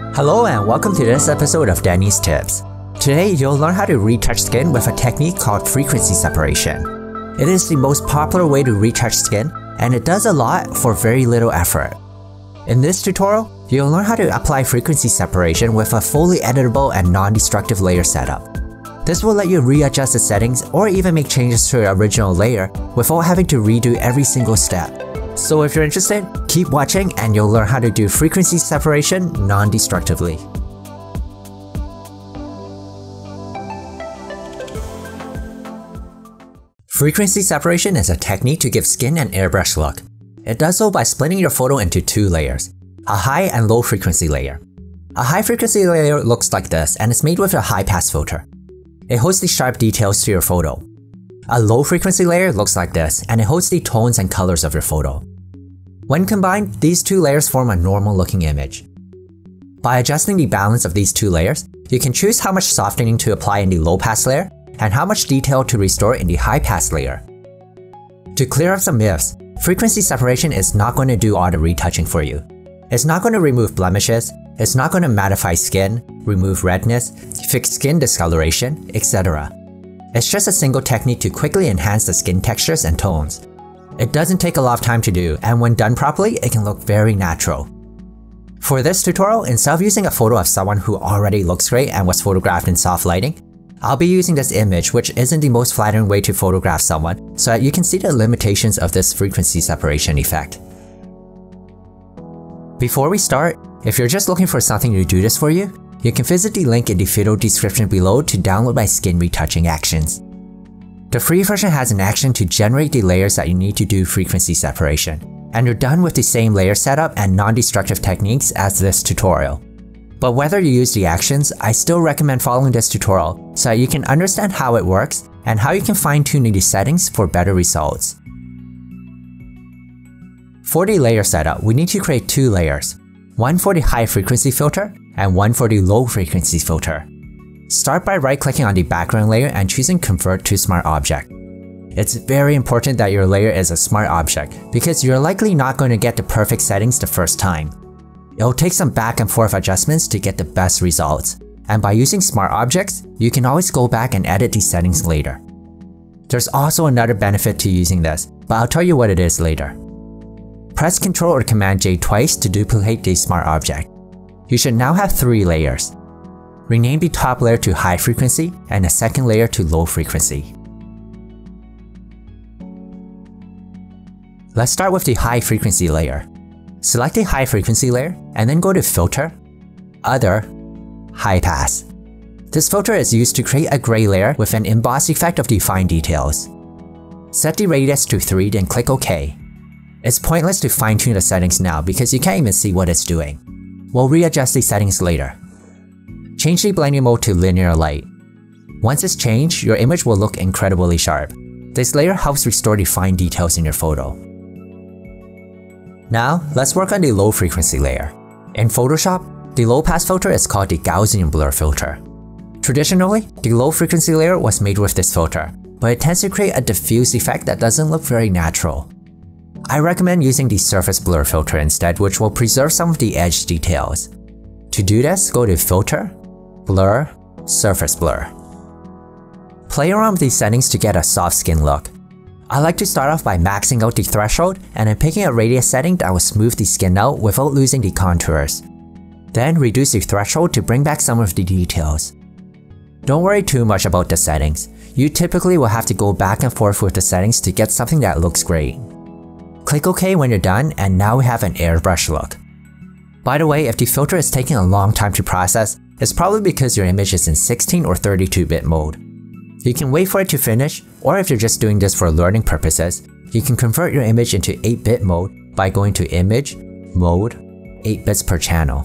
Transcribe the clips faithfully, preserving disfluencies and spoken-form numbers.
Hello and welcome to this episode of Denny's Tips. Today you'll learn how to retouch skin with a technique called frequency separation. It is the most popular way to retouch skin, and it does a lot for very little effort. In this tutorial, you'll learn how to apply frequency separation with a fully editable and non-destructive layer setup. This will let you readjust the settings or even make changes to your original layer without having to redo every single step. So if you're interested, keep watching and you'll learn how to do frequency separation non-destructively. Frequency separation is a technique to give skin an airbrush look. It does so by splitting your photo into two layers, a high and low frequency layer. A high frequency layer looks like this and is made with a high pass filter. It holds the sharp details to your photo. A low frequency layer looks like this and it holds the tones and colors of your photo. When combined, these two layers form a normal looking image. By adjusting the balance of these two layers, you can choose how much softening to apply in the low pass layer and how much detail to restore in the high pass layer. To clear up some myths, frequency separation is not going to do all the retouching for you. It's not going to remove blemishes, it's not going to mattify skin, remove redness, fix skin discoloration, et cetera. It's just a single technique to quickly enhance the skin textures and tones. It doesn't take a lot of time to do, and when done properly, it can look very natural. For this tutorial, instead of using a photo of someone who already looks great and was photographed in soft lighting, I'll be using this image, which isn't the most flattering way to photograph someone, so that you can see the limitations of this frequency separation effect. Before we start, if you're just looking for something to do this for you, you can visit the link in the video description below to download my skin retouching actions. The free version has an action to generate the layers that you need to do frequency separation, and you're done with the same layer setup and non-destructive techniques as this tutorial. But whether you use the actions, I still recommend following this tutorial so that you can understand how it works and how you can fine-tune the settings for better results. For the layer setup, we need to create two layers, one for the high frequency filter and one for the low frequency filter. Start by right-clicking on the background layer and choosing Convert to Smart Object. It's very important that your layer is a smart object because you're likely not going to get the perfect settings the first time. It'll take some back and forth adjustments to get the best results, and by using smart objects, you can always go back and edit these settings later. There's also another benefit to using this, but I'll tell you what it is later. Press Control or Command J twice to duplicate the smart object. You should now have three layers. Rename the top layer to high frequency and the second layer to low frequency. Let's start with the high frequency layer. Select the high frequency layer and then go to Filter, Other, High Pass. This filter is used to create a gray layer with an emboss effect of the fine details. Set the radius to three, then click OK. It's pointless to fine-tune the settings now because you can't even see what it's doing. We'll readjust the settings later. Change the blending mode to linear light. Once it's changed, your image will look incredibly sharp. This layer helps restore the fine details in your photo. Now, let's work on the low frequency layer. In Photoshop, the low pass filter is called the Gaussian blur filter. Traditionally, the low frequency layer was made with this filter, but it tends to create a diffuse effect that doesn't look very natural. I recommend using the surface blur filter instead, which will preserve some of the edge details. To do this, go to Filter, Blur, Surface Blur. Play around with these settings to get a soft skin look. I like to start off by maxing out the threshold and then picking a radius setting that will smooth the skin out without losing the contours. Then reduce the threshold to bring back some of the details. Don't worry too much about the settings. You typically will have to go back and forth with the settings to get something that looks great. Click OK when you're done, and now we have an airbrush look. By the way, if the filter is taking a long time to process, it's probably because your image is in sixteen or thirty-two bit mode. You can wait for it to finish, or if you're just doing this for learning purposes, you can convert your image into eight bit mode by going to Image, Mode, eight bits per channel.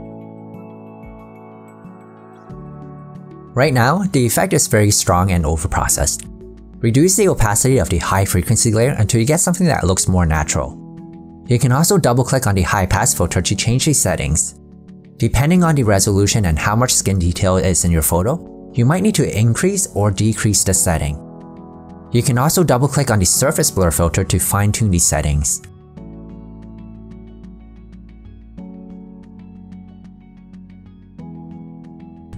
Right now, the effect is very strong and overprocessed. Reduce the opacity of the high frequency layer until you get something that looks more natural. You can also double-click on the high pass filter to change the settings. Depending on the resolution and how much skin detail is in your photo, you might need to increase or decrease the setting. You can also double-click on the surface blur filter to fine-tune these settings.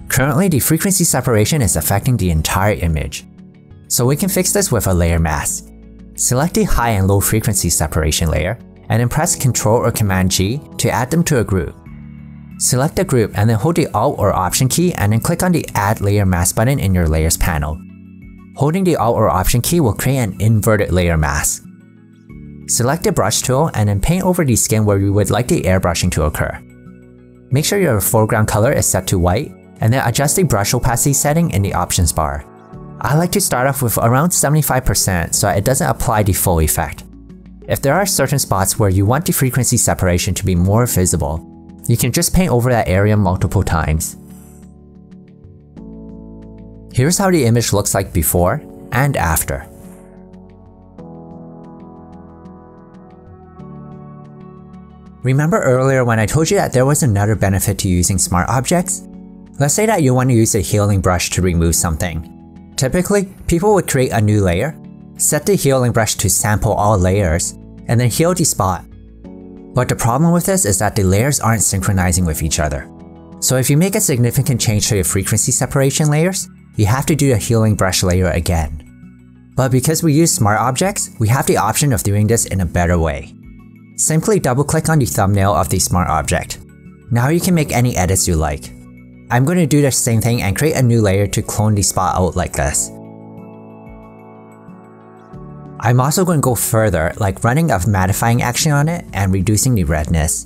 Currently, the frequency separation is affecting the entire image. So we can fix this with a layer mask. Select the high and low frequency separation layer, and then press Control or Command G to add them to a group. Select the group and then hold the Alt or Option key and then click on the Add Layer Mask button in your Layers panel. Holding the Alt or Option key will create an inverted layer mask. Select the brush tool and then paint over the skin where you would like the airbrushing to occur. Make sure your foreground color is set to white, and then adjust the brush opacity setting in the options bar. I like to start off with around seventy-five percent so it doesn't apply the full effect. If there are certain spots where you want the frequency separation to be more visible, you can just paint over that area multiple times. Here's how the image looks like before and after. Remember earlier when I told you that there was another benefit to using smart objects? Let's say that you want to use a healing brush to remove something. Typically, people would create a new layer, set the healing brush to sample all layers, and then heal the spot. But the problem with this is that the layers aren't synchronizing with each other. So if you make a significant change to your frequency separation layers, you have to do a healing brush layer again. But because we use smart objects, we have the option of doing this in a better way. Simply double-click on the thumbnail of the smart object. Now you can make any edits you like. I'm going to do the same thing and create a new layer to clone the spot out like this. I'm also going to go further, like running a mattifying action on it and reducing the redness.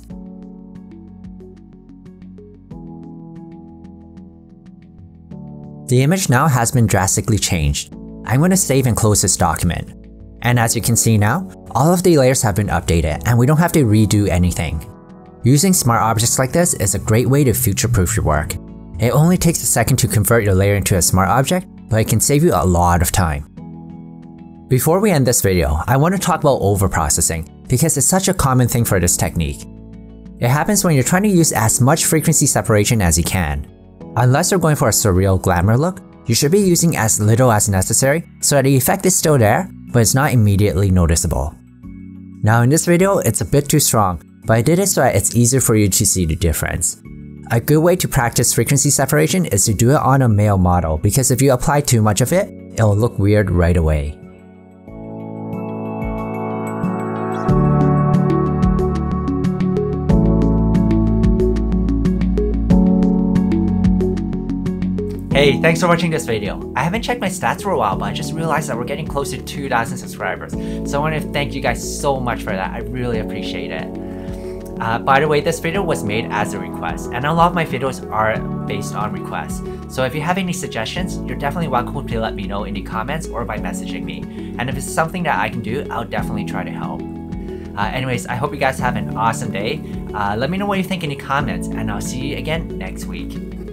The image now has been drastically changed. I'm going to save and close this document. And as you can see now, all of the layers have been updated and we don't have to redo anything. Using smart objects like this is a great way to future-proof your work. It only takes a second to convert your layer into a smart object, but it can save you a lot of time. Before we end this video, I want to talk about overprocessing because it's such a common thing for this technique. It happens when you're trying to use as much frequency separation as you can. Unless you're going for a surreal glamour look, you should be using as little as necessary so that the effect is still there, but it's not immediately noticeable. Now in this video, it's a bit too strong, but I did it so that it's easier for you to see the difference. A good way to practice frequency separation is to do it on a male model because if you apply too much of it, it'll look weird right away. Hey, thanks for watching this video. I haven't checked my stats for a while, but I just realized that we're getting close to two thousand subscribers. So I want to thank you guys so much for that. I really appreciate it. Uh, by the way, this video was made as a request, and a lot of my videos are based on requests. So if you have any suggestions, you're definitely welcome to let me know in the comments or by messaging me. And if it's something that I can do, I'll definitely try to help. Uh, anyways, I hope you guys have an awesome day. Uh, let me know what you think in the comments, and I'll see you again next week.